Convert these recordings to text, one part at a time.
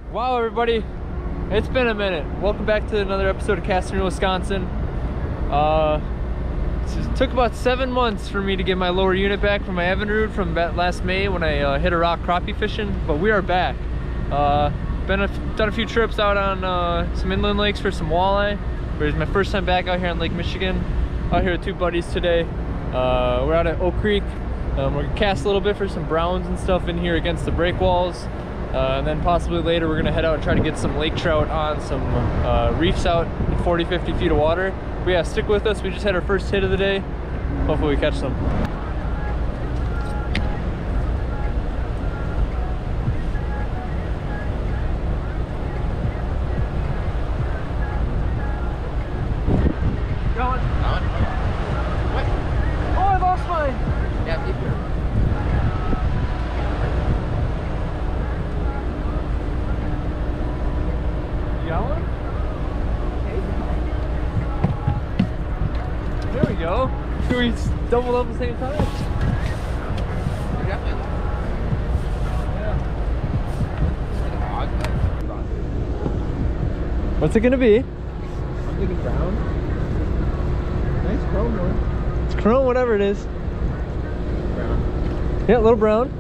Wow, everybody, it's been a minute. Welcome back to another episode of Cast.N.Reel.Wisconsin. It took about 7 months for me to get my lower unit back from my Evinrude from last May when I hit a rock crappie fishing, but we are back. Done a few trips out on some inland lakes for some walleye. It's my first time back out here on Lake Michigan. Out here with 2 buddies today. We're out at Oak Creek. We're gonna cast a little bit for some browns and stuff in here against the break walls. And then possibly later we're gonna head out and try to get some lake trout on some reefs out in 40-50 feet of water. But yeah, stick with us. We just had our first hit of the day. Hopefully we catch some. Going. What? Oh, I lost mine. Yeah, keep here. You got one? There we go. Can we double up at the same time? Definitely. What's it gonna be? I'm thinking brown. Nice chrome one. It's chrome, whatever it is. Brown. Yeah, a little brown.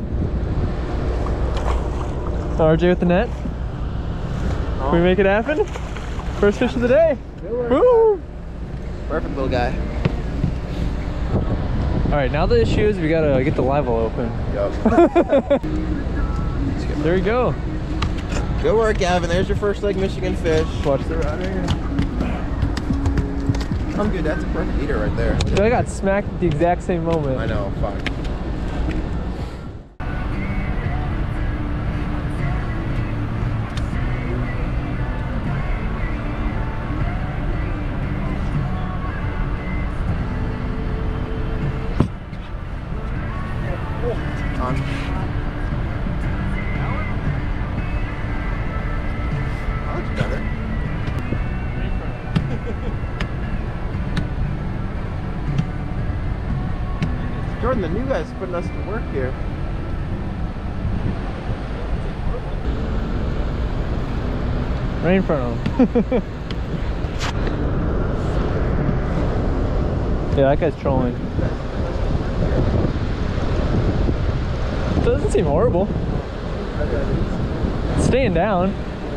RJ with the net. Can we make it happen? First fish of the day. Woo! Perfect little guy. All right, now the issue is we gotta get the live well open. Yup. There we go. Good work, Gavin. There's your first Lake Michigan fish. Watch the rod right here. I'm good. That's a perfect eater right there. So I got smacked at the exact same moment. I know. Fuck. On. That looks better. Jordan, the new guy's putting us to work here. Right in front of him. Yeah, that guy's trolling. Doesn't seem horrible. It's staying down.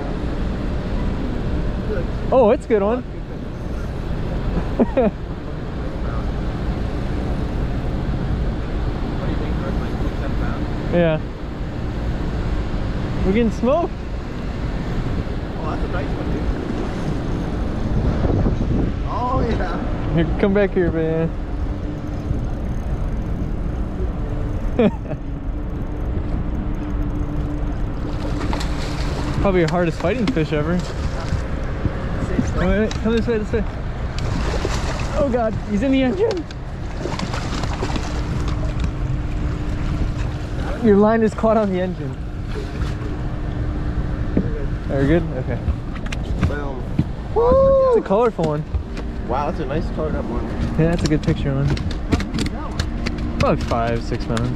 Oh, it's a good one. What do you think, Jordan? Like 6, 7 pounds? Yeah. We're getting smoked. Oh, that's a nice one, dude. Oh, yeah. Here, come back here, man. Probably your hardest fighting fish ever. Wait, come this way, this way. Oh God, he's in the engine. Your line is caught on the engine. Are we good? Okay. Boom. Woo! It's a colorful one. Wow, that's a nice colored up one. Yeah, that's a good picture one. Probably 5-6 pounds.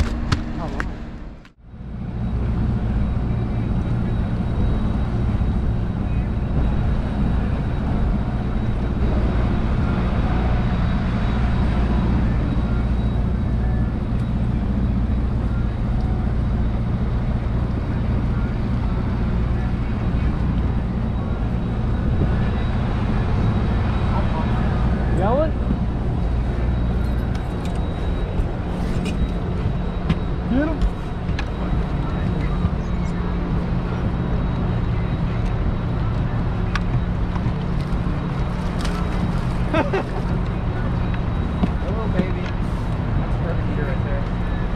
Got one? Get him. Hello, baby. That's a perfect eater right there.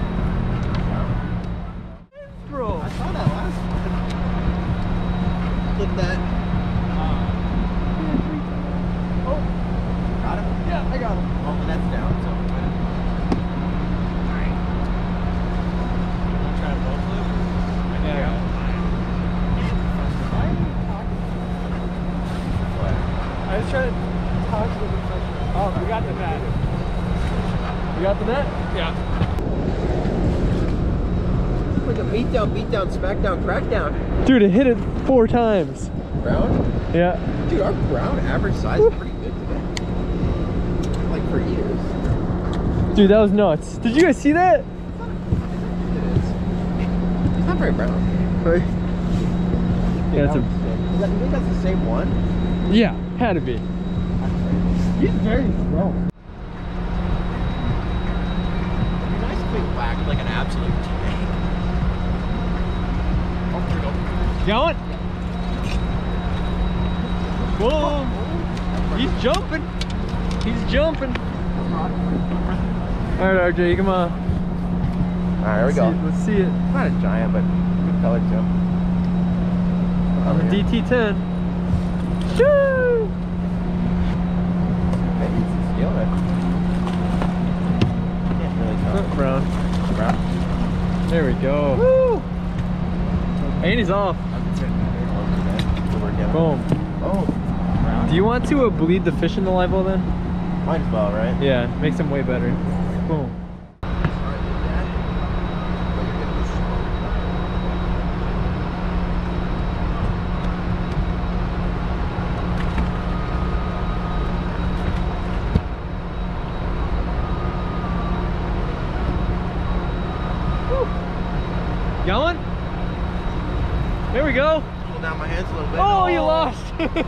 Bro. I saw that last one. Look at that. Oh. Got him? Yeah, I got him. Oh, the net's down, so we're good. Alright. Try to roll flip? Yeah. I was trying to talk to the professional. Oh, we got the net. You got the net? Yeah. Like a beatdown, smackdown, crackdown. Dude, it hit it 4 times. Brown? Yeah. Dude, our brown average size is pretty good today. Like for eaters. Dude, that was nuts. Did you guys see that? It is. He's not very brown. Right? Yeah, it's a... You think that's the same one? Yeah, had to be. He's very strong. It'd be nice if we whacked like an absolute tank. Oh, here we go. Got one? Whoa! He's jumping. He's jumping. All right, RJ, come on. All right, here we go. Let's see it. Not a giant, but good color too. On the DT10. Shoo! Maybe it's stealing it. Can't really tell. Brown. Brown. There we go. Woo! And he's off. Boom. Oh. Brown. Do you want to bleed the fish in the live well then? Might as well, right? Yeah, makes them way better. Boom. Got one? There we go. Pull down my hands a little bit. Oh, you lost.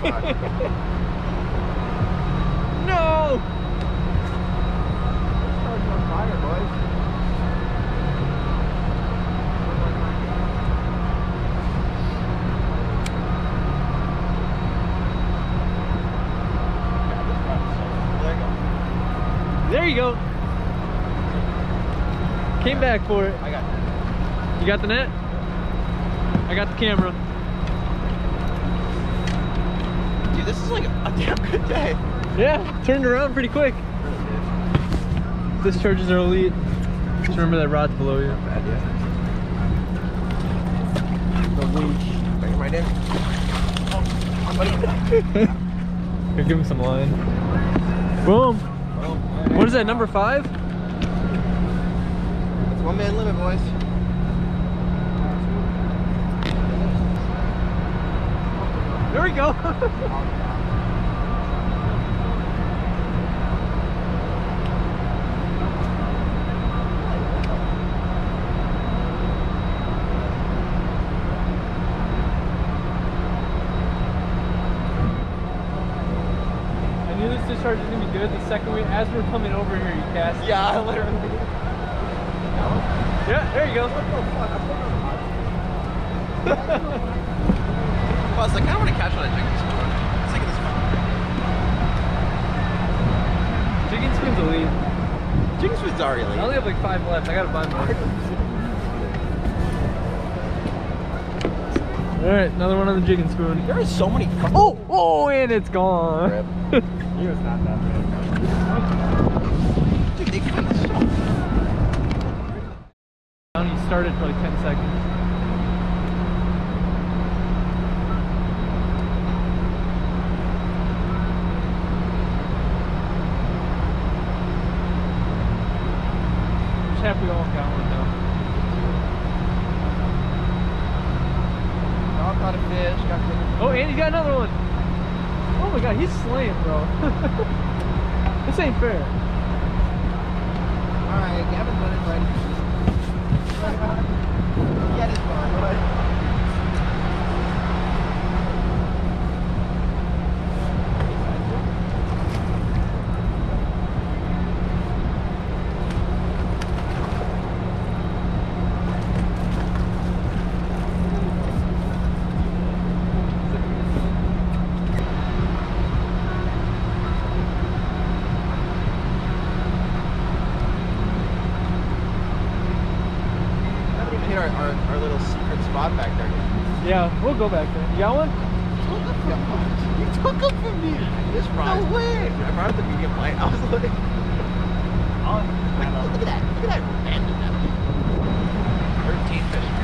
No. Starting on fire, boys. There you go. Came back for it. I got it. You got the net? I got the camera. Dude, this is like a damn good day. Yeah, turned around pretty quick. Discharges are elite. Just remember that rod's below you. Bad, yeah. The winch. Bring it right in. Oh, buddy. Here, give him some line. Boom. Oh, What is that, number 5? That's 1 man limit, boys. There we go. I knew this discharge was gonna be good. The second as we're coming over here, you cast. Yeah, literally. Yeah, there you go. Plus, I kind of want to catch on a jigging spoon. It's like this fun. Jigging spoon's elite. Jigging spoon's already I elite. only have like 5 left. I gotta buy more. Alright, another one on the jigging spoon. There are so many. Oh, and it's gone. He was not that bad. Dude, they fight so. He started for like 10 seconds. Just happy we all got one though. All caught a fish. Got Oh, and he got another one. Oh my god, he's slaying, bro. This ain't fair. Alright, Gavin's running right. Get his fun, bud. Hit our little secret spot back there. Yeah, we'll go back there. You got one? You took him from me. This rod. No way. I brought up the medium light. I was like, oh, look at that. Look at that random. 13 fish.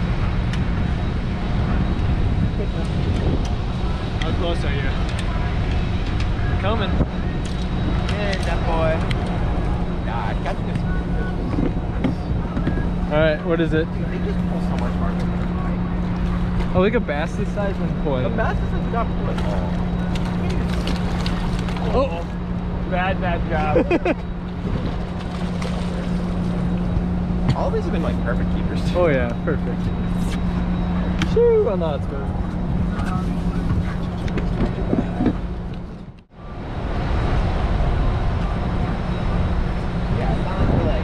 How close are you? Coming. Yeah, that boy. God, catch this. Alright, what is it? They just pull so much harder than a pike. Oh, like a bass this size when pulling. The bass doesn't got pull at all. Oh! Bad job. All these have been like perfect keepers too. Oh yeah, perfect. Shoo! Oh no, it's good. Yeah, it's not like we're like.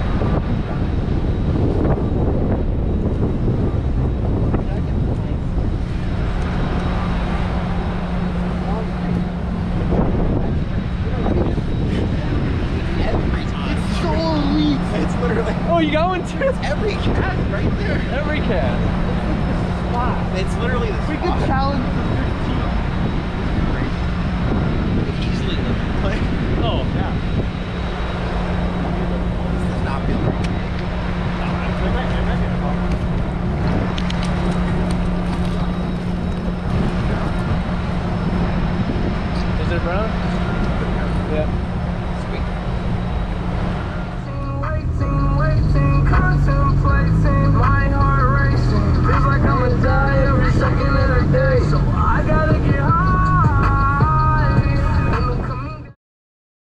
It's literally. Oh, you got one too? It's every cast right there. Every cast. It's literally the spot. We could challenge the 15. Easily like. Oh, yeah. This does not feel right. Is it brown? Yeah.